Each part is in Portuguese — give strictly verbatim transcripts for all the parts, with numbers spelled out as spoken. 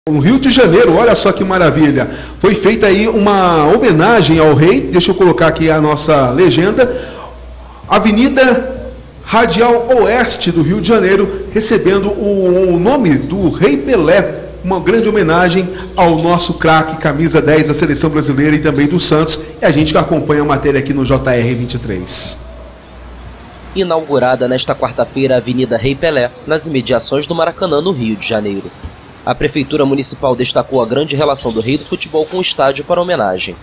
No Rio de Janeiro, olha só que maravilha, foi feita aí uma homenagem ao rei, deixa eu colocar aqui a nossa legenda, Avenida Radial Oeste do Rio de Janeiro, recebendo o, o nome do Rei Pelé, uma grande homenagem ao nosso craque, camisa dez da Seleção Brasileira e também do Santos, e a gente que acompanha a matéria aqui no J R vinte e três. Inaugurada nesta quarta-feira a Avenida Rei Pelé, nas imediações do Maracanã, no Rio de Janeiro. A Prefeitura Municipal destacou a grande relação do rei do futebol com o estádio para homenagem.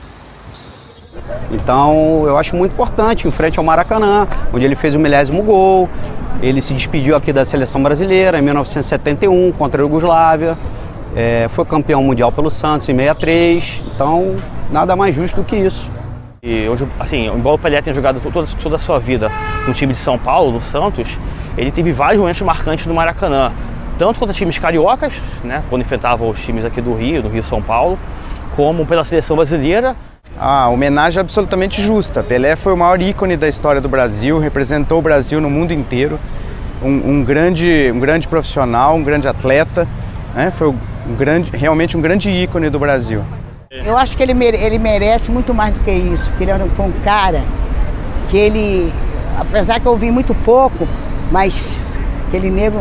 Então, eu acho muito importante, em frente ao Maracanã, onde ele fez o milésimo gol. Ele se despediu aqui da Seleção Brasileira em mil novecentos e setenta e um, contra a Iugoslávia. É, foi campeão mundial pelo Santos em sessenta e três. Então, nada mais justo do que isso. E hoje, assim, embora o Pelé tenha jogado toda, toda a sua vida no time de São Paulo, no Santos, ele teve vários momentos marcantes no Maracanã. Tanto contra times cariocas, né, quando enfrentava os times aqui do Rio, do Rio São Paulo, como pela seleção brasileira. A homenagem é absolutamente justa. Pelé foi o maior ícone da história do Brasil, representou o Brasil no mundo inteiro, um, um, grande, um grande profissional, um grande atleta, né, foi um grande, realmente um grande ícone do Brasil. Eu acho que ele, mere, ele merece muito mais do que isso, porque ele foi um cara que ele, apesar que eu ouvi muito pouco, mas aquele negro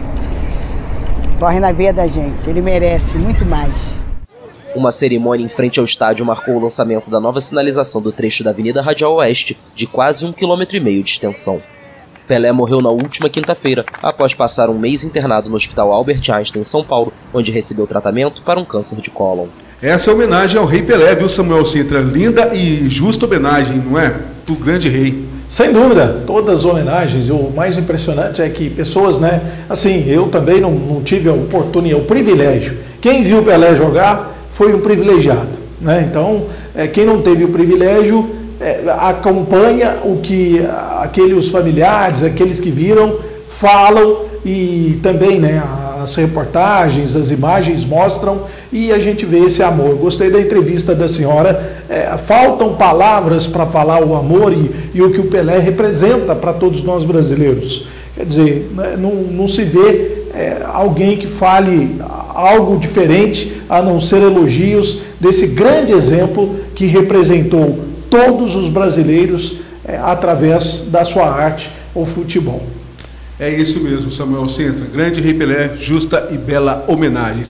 corre na veia da gente, ele merece muito mais. Uma cerimônia em frente ao estádio marcou o lançamento da nova sinalização do trecho da Avenida Radial Oeste, de quase um quilômetro e meio de extensão. Pelé morreu na última quinta-feira, após passar um mês internado no Hospital Albert Einstein, em São Paulo, onde recebeu tratamento para um câncer de cólon. Essa é a homenagem ao Rei Pelé, viu, Samuel Sintra? Linda e justa homenagem, não é? Do grande rei. Sem dúvida, todas as homenagens. O mais impressionante é que pessoas, né, assim, eu também não, não tive a oportunidade, o privilégio. Quem viu o Pelé jogar foi um privilegiado, né? Então, é, quem não teve o privilégio é, acompanha o que aqueles familiares, aqueles que viram, falam e também, né, as reportagens, as imagens mostram e a gente vê esse amor. Gostei da entrevista da senhora, é, faltam palavras para falar o amor e, e o que o Pelé representa para todos nós brasileiros. Quer dizer, né, não, não se vê é, alguém que fale algo diferente a não ser elogios desse grande exemplo que representou todos os brasileiros é, através da sua arte, o futebol. É isso mesmo, Samuel Sintra. Grande Rei Pelé, justa e bela homenagem.